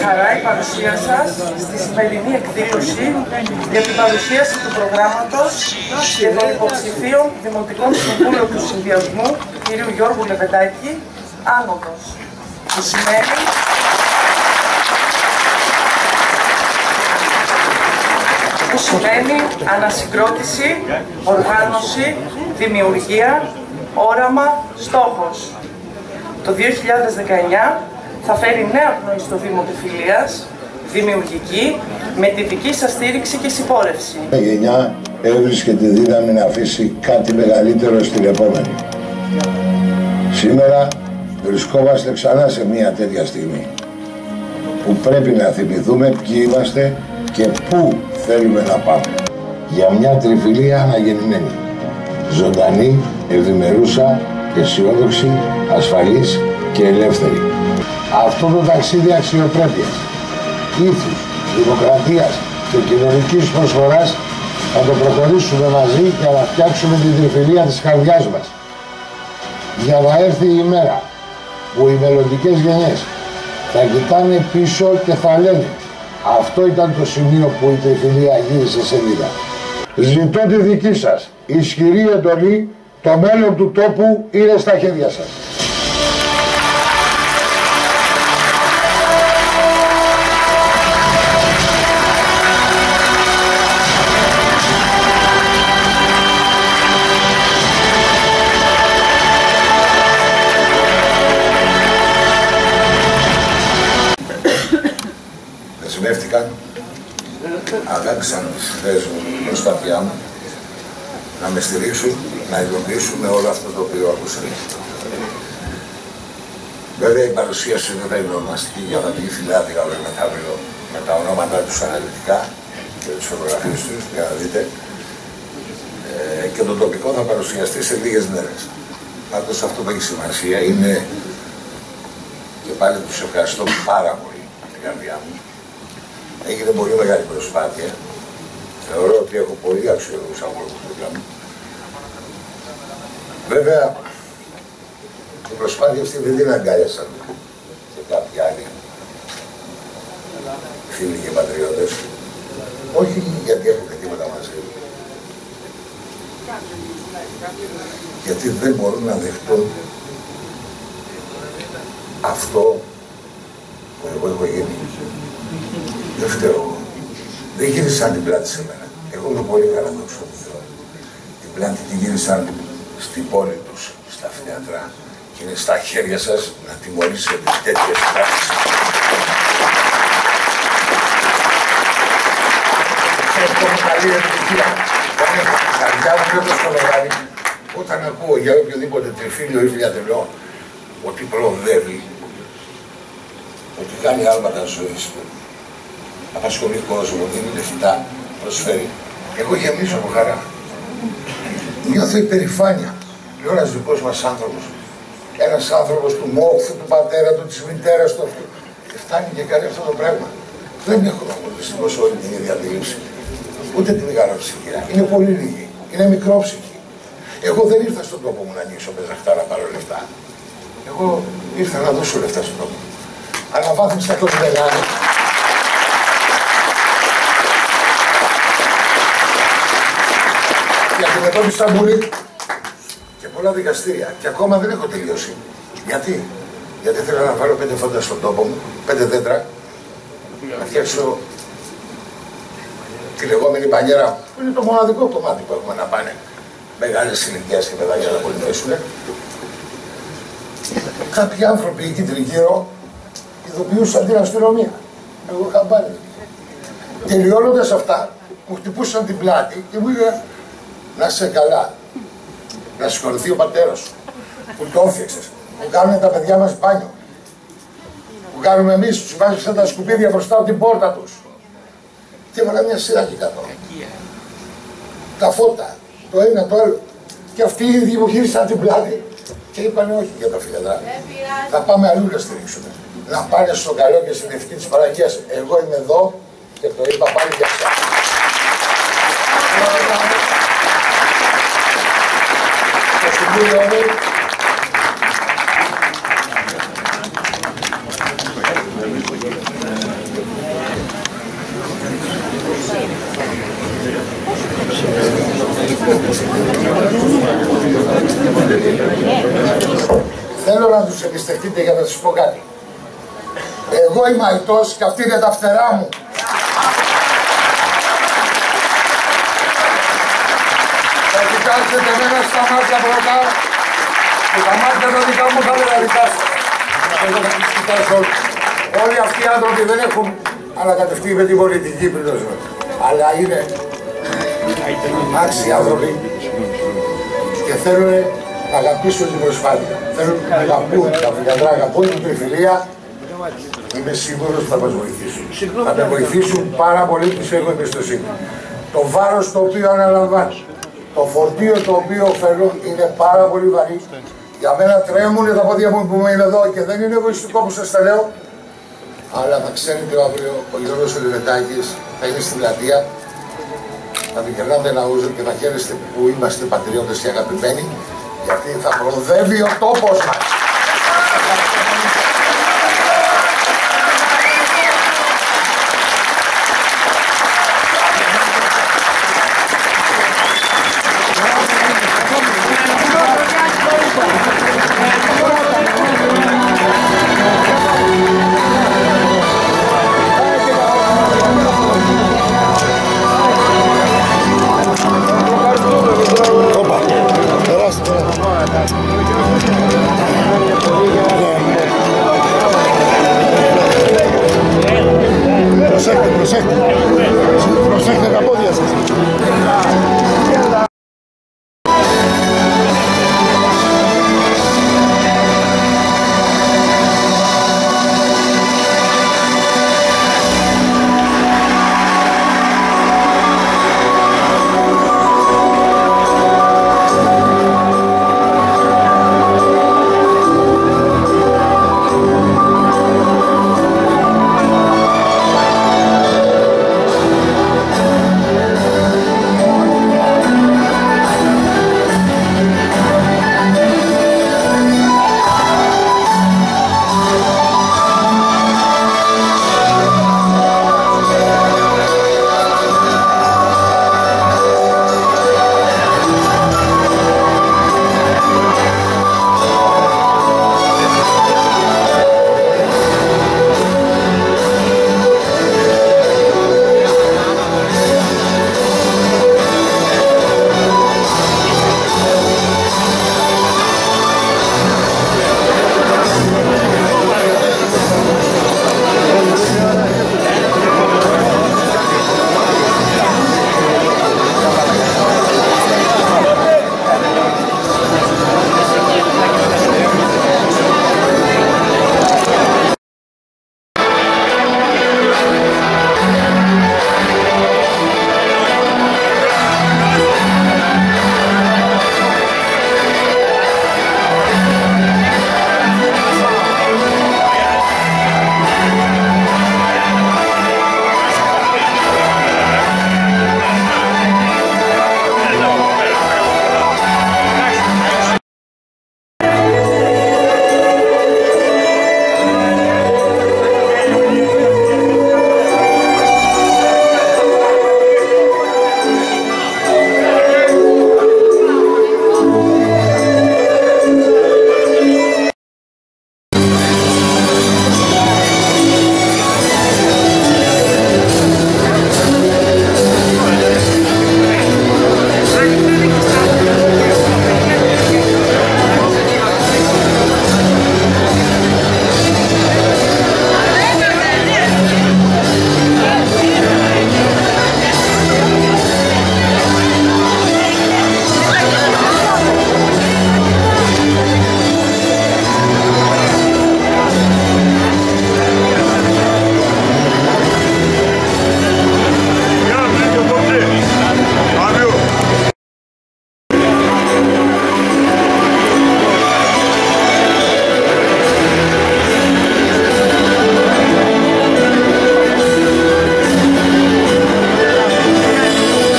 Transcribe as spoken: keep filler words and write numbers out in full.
χαρά η παρουσία σας στη σημερινή εκδήλωση για την παρουσίαση του προγράμματος και των υποψηφίων Δημοτικών Συμβούλων του Συνδυασμού κ. Γιώργου Λεβεντάκη, Άνοδος, που σημαίνει που σημαίνει ανασυγκρότηση, οργάνωση, δημιουργία, όραμα, στόχος. Το δύο χιλιάδες δεκαεννιά θα φέρει νέα πνοή στο Δήμο Τυφλίας, δημιουργική, με τη δική σας στήριξη και συμπόρευση. Η γενιά έβρισκε τη δύναμη να αφήσει κάτι μεγαλύτερο στην επόμενη. Σήμερα βρισκόμαστε ξανά σε μια τέτοια στιγμή που πρέπει να θυμηθούμε ποιοι είμαστε και πού θέλουμε να πάμε. Για μια Τριφυλία αναγεννημένη, ζωντανή, ευημερούσα, αισιόδοξη, ασφαλής και ελεύθερη. Αυτό το ταξίδι αξιοπρέπειας, ήθους, δημοκρατίας και κοινωνικής προσφοράς θα το προχωρήσουμε μαζί για να φτιάξουμε την Τριφυλία της καρδιάς μας. Για να έρθει η ημέρα που οι μελλοντικές γενιές θα κοιτάνε πίσω και θα λένε αυτό ήταν το σημείο που η Τριφυλία γύρισε σελίδα. Ζητώ τη δική σας ισχυρή εντολή, το μέλλον του τόπου είναι στα χέρια σας. Δεσμεύτηκαν, αγάπησαν τις ιδέες μου, την προσπάθειά μου, να με στηρίξουν, να υλοποιήσουν όλο αυτό το οποίο άκουσαν. Βέβαια η παρουσίαση δεν θα είναι ονομαστική, για να βγει φυλάδια όλα μεθαύριο με τα ονόματα τους αναλυτικά και τις φωτογραφίες τους, για να δείτε. Ε, και το τοπικό θα παρουσιαστεί σε λίγες μέρες. Πάντως αυτό που έχει σημασία είναι, και πάλι τους ευχαριστώ πάρα πολύ την καρδιά μου, έγινε πολύ μεγάλη προσπάθεια. Θεωρώ ότι έχω πολύ αξιόλογους ανθρώπους δίπλα μου. Βέβαια, η προσπάθεια αυτή δεν την αγκάλιασαν και κάποιοι άλλοι φίλοι και πατριώτες. Όχι γιατί έχουν τίποτα μαζί. Γιατί δεν μπορούν να δεχτούν αυτό που εγώ έχω γίνει. Δεν φταίω εγώ. Δεν γύρισαν την πλάτη σε μένα. Εγώ είμαι πολύ καλά με το Θεό. Την πλάτη την γύρισαν στην πόλη τους, στα φθιατρά. Και είναι στα χέρια σας να τιμωρήσετε τέτοιες πράξεις. Και αυτό με καλή επιτυχία. Όταν έχω την καρδιά μου και όπως το μεγάλη, όταν ακούω για οποιοδήποτε τριφύλιο ή φιλιατελό ότι προοδεύει, ότι κάνει άλματα ζωής, απασχολεί κόσμο, δίνει λεφτά, προσφέρει. Εγώ γεμίζω από χαρά. Νιώθω υπερηφάνεια. Λέω ένας δικός μας άνθρωπος. Ένας άνθρωπος του μόχθου, του πατέρα του, της μητέρας του αυτού. Και φτάνει και κάνει αυτό το πράγμα. Δεν έχω όμως δυστυχώς όλη την ίδια αντίληψη. Ούτε την μεγαλοψυχία. Είναι πολύ λίγη. Είναι μικρόψυχη. Εγώ δεν ήρθα στον τόπο μου να ανοίξω πεζαχτά να πάρω λεφτά. Εγώ ήρθα να δώσω λεφτά στον τόπο. Αναβάθμισα τον μεγάλο. Και αντιμετώπισα μπουλή και πολλά δικαστήρια. Και ακόμα δεν έχω τελειώσει. Γιατί? Γιατί θέλω να βάλω πέντε φόντα στον τόπο μου, πέντε δέντρα, να φτιάξω τη λεγόμενη πανιέρα, που είναι το μοναδικό κομμάτι που έχουμε να πάνε μεγάλες ηλικίες και παιδάκια να πολυθέσουν. Κάποιοι άνθρωποι εκεί τριγύρω ειδοποιούσαν την αστυνομία. Εγώ είχα πάρει. Τελειώνοντας αυτά, μου χτυπούσαν την πλάτη και μου είπαν να είσαι καλά. Να συγχωρηθεί ο πατέρας σου που το έφτιαξες. Που κάνουν τα παιδιά μας μπάνιο. Που κάνουμε εμείς, τους βάζουν τα σκουπίδια μπροστά από την πόρτα τους. Και έβαλα μια σειρά εκεί κάτω. Τα φώτα, το ένα, το άλλο. Και αυτοί οι ίδιοι μου γύρισαν την πλάτη και είπαν όχι για τα φιλετά. Θα πάμε αλλού να στηρίξουμε. Να πάνε στο καλό και στην ευχή της Παναγίας. Εγώ είμαι εδώ και το είπα πάλι για εσάς. Το Συμβούλιο μου Θέλω να τους εμπιστευτείτε για να σας πω κάτι. Εγώ είμαι αητός και αυτή είναι τα φτερά μου. Θα κοιτάξετε εμένα στα μάτια πρώτα και τα μάτια τα δικά μου θα είναι τα δικά σας. Εγώ θα τους κοιτάσω όλους. Όλοι αυτοί οι άνθρωποι δεν έχουν ανακατευτεί με την πολιτική πλήρωση, αλλά είναι άξιοι άνθρωποι και θέλουν να αγαπήσουν την προσπάθεια. Θέλουν να αγαπούν τα φιλιαντρά, αγαπούν την τριφυλία. Είμαι σίγουρος ότι θα μας βοηθήσουν. Θα με βοηθήσουν πάρα πολύ, τους έχω εμπιστοσύνη. Το βάρος το οποίο αναλαμβάνω, το φορτίο το οποίο φέρνω είναι πάρα πολύ βαρύ. Για μένα τρέμουν τα πόδια μου που είμαι εδώ και δεν είναι εγωιστικό που σας τα λέω. Αλλά θα ξέρετε αύριο ο Γιώργος Ελβετάκης θα είναι στην πλατεία. Θα δικαιώνατε ναούς και θα χαίρεστε που είμαστε πατριώτες και αγαπημένοι, γιατί θα προοδεύει ο τόπος μας. Προσέχτε, προσέχτε. Προσέχτε τα πόδια σας.